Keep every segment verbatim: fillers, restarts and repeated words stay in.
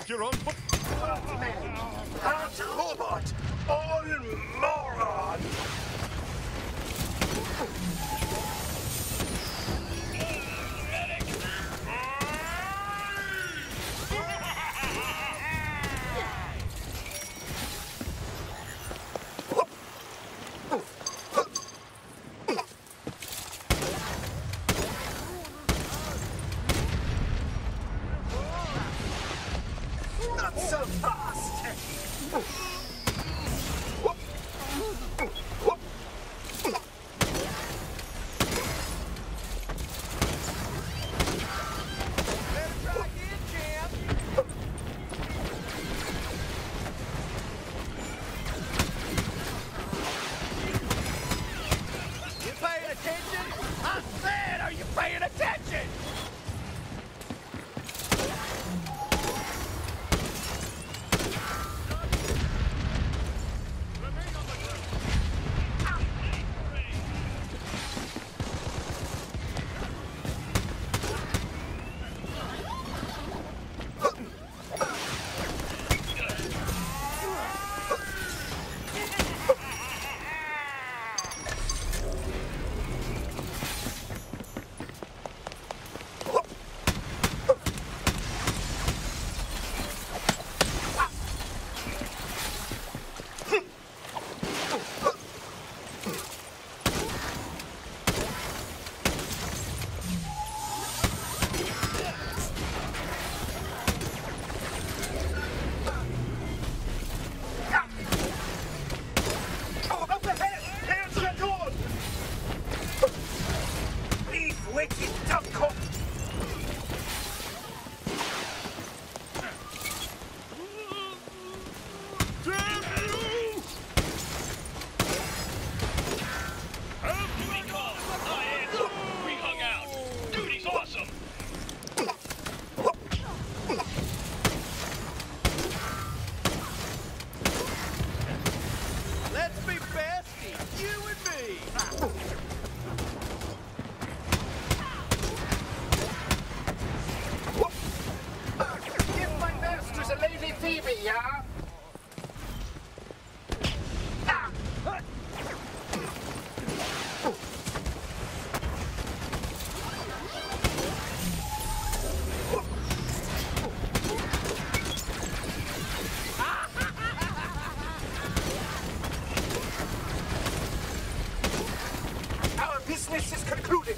you're on. That robot! All moron! Not so fast! Business is concluded.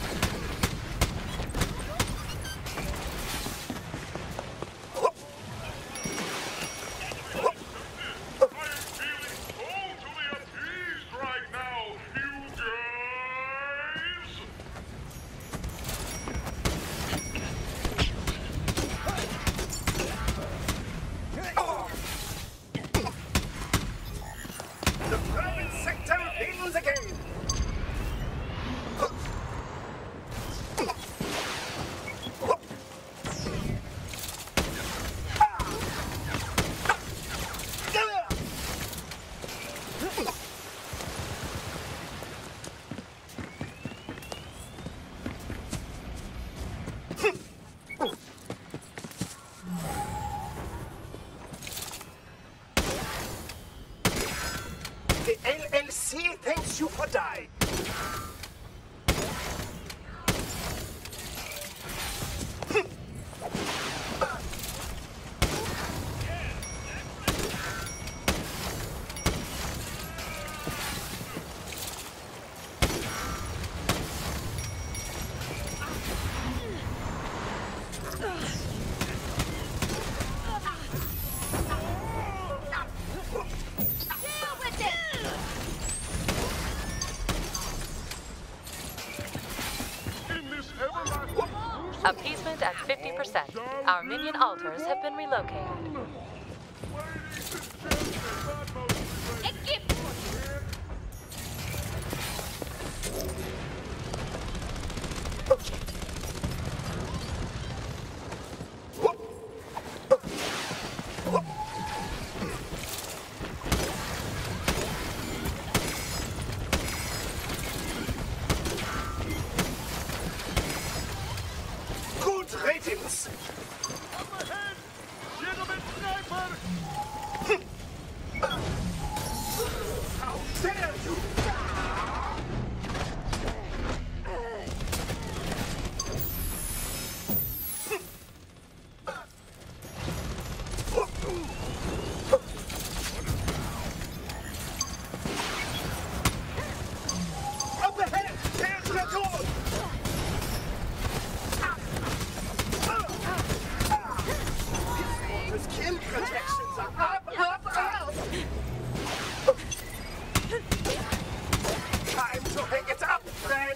The L L C thanks you for dying. Appeasement at fifty percent. Our minion altars have been relocated. Good ratings! Up ahead! Gentlemen! How dare you! Up ahead! There's the door! His skin protections are up, up, up! Time to hang it up, friend!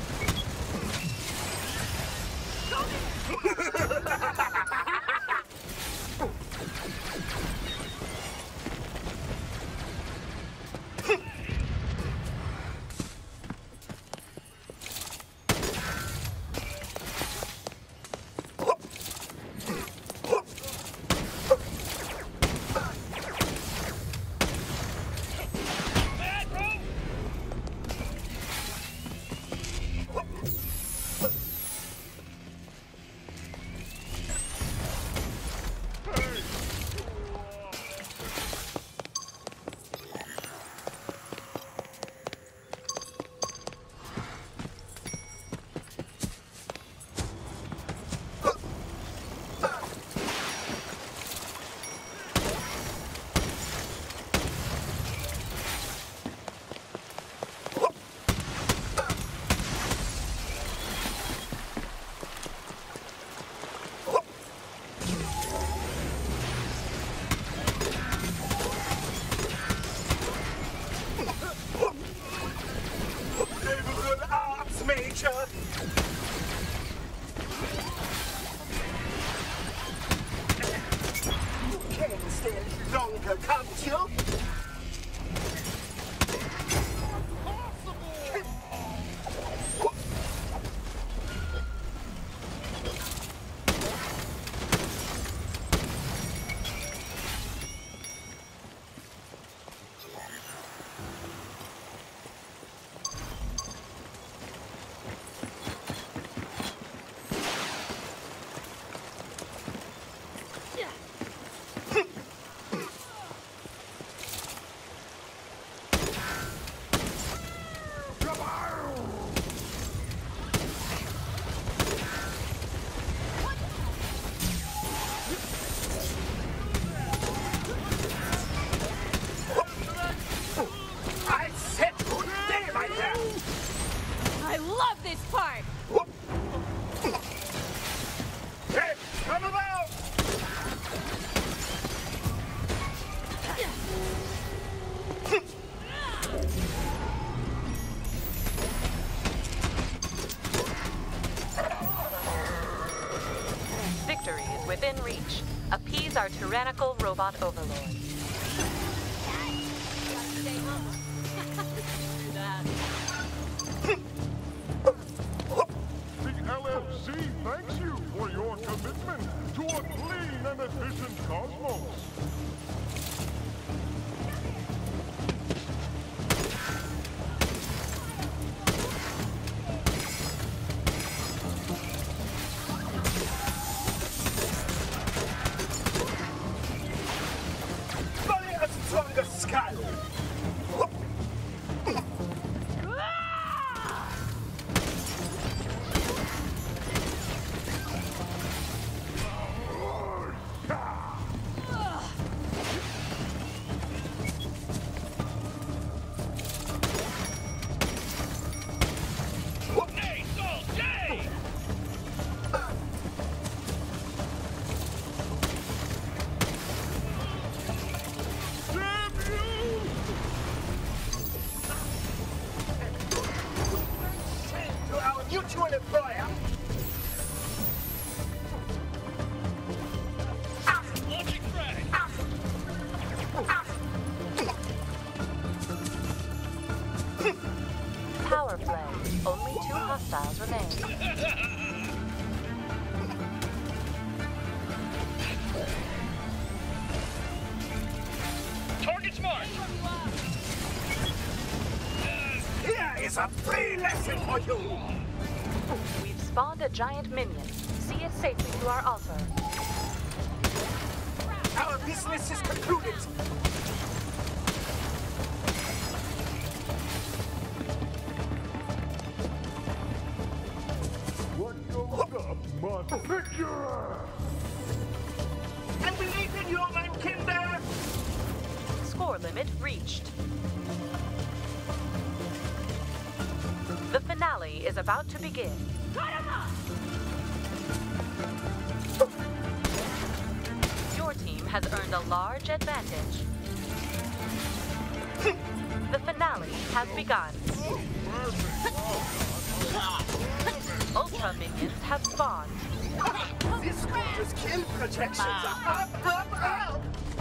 Neighborhood arts major! You can't stay any longer, can't you? I said good day, my dear! I love this part! Hey, come about! Victory is within reach. Appease our tyrannical robot overlord. Stay home. The L F C thanks you for your commitment to a clean and efficient cosmos. Only a stronger skull! To our mutual employer! Power play. Only two hostiles remain. Target's marked! Here is a free lesson for you! We've spawned a giant minion. See it safely to our altar. Our business is concluded. What goes up must picture! And believe in your man, Kinder! Score limit reached. The finale is about to begin. Your team has earned a large advantage. The finale has begun. Ultra minions have spawned. This quarter's kill projections are up, up, up!